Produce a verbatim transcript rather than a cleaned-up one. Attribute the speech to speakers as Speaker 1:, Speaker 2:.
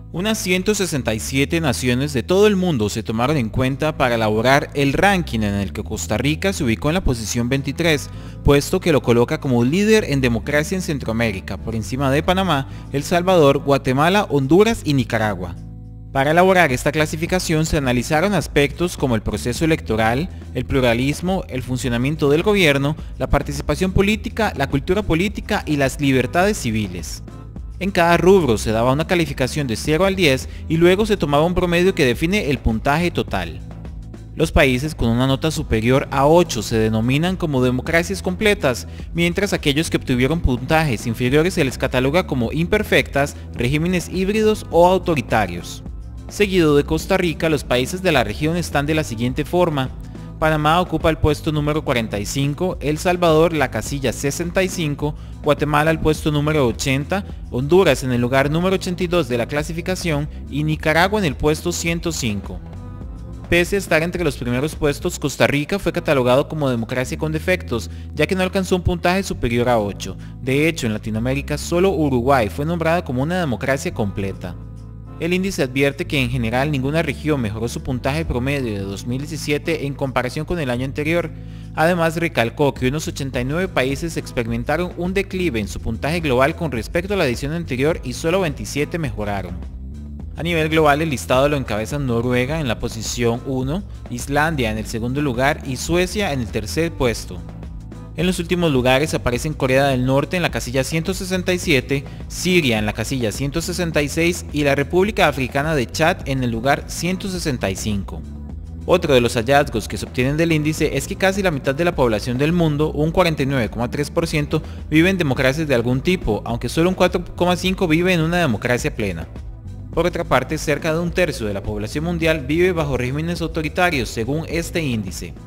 Speaker 1: Unas ciento sesenta y siete naciones de todo el mundo se tomaron en cuenta para elaborar el ranking en el que Costa Rica se ubicó en la posición veintitrés, puesto que lo coloca como líder en democracia en Centroamérica, por encima de Panamá, El Salvador, Guatemala, Honduras y Nicaragua. Para elaborar esta clasificación se analizaron aspectos como el proceso electoral, el pluralismo, el funcionamiento del gobierno, la participación política, la cultura política y las libertades civiles. En cada rubro se daba una calificación de cero al diez y luego se tomaba un promedio que define el puntaje total. Los países con una nota superior a ocho se denominan como democracias completas, mientras aquellos que obtuvieron puntajes inferiores se les cataloga como imperfectas, regímenes híbridos o autoritarios. Seguido de Costa Rica, los países de la región están de la siguiente forma. Panamá ocupa el puesto número cuarenta y cinco, El Salvador la casilla sesenta y cinco, Guatemala el puesto número ochenta, Honduras en el lugar número ochenta y dos de la clasificación y Nicaragua en el puesto ciento cinco. Pese a estar entre los primeros puestos, Costa Rica fue catalogado como democracia con defectos, ya que no alcanzó un puntaje superior a ocho. De hecho, en Latinoamérica solo Uruguay fue nombrada como una democracia completa. El índice advierte que en general ninguna región mejoró su puntaje promedio de dos mil diecisiete en comparación con el año anterior. Además recalcó que unos ochenta y nueve países experimentaron un declive en su puntaje global con respecto a la edición anterior y solo veintisiete mejoraron. A nivel global el listado lo encabezan Noruega en la posición uno, Islandia en el segundo lugar y Suecia en el tercer puesto. En los últimos lugares aparecen Corea del Norte en la casilla ciento sesenta y siete, Siria en la casilla ciento sesenta y seis y la República Africana de Chad en el lugar ciento sesenta y cinco. Otro de los hallazgos que se obtienen del índice es que casi la mitad de la población del mundo, un cuarenta y nueve coma tres por ciento, vive en democracias de algún tipo, aunque solo un cuatro coma cinco por ciento vive en una democracia plena. Por otra parte, cerca de un tercio de la población mundial vive bajo regímenes autoritarios según este índice.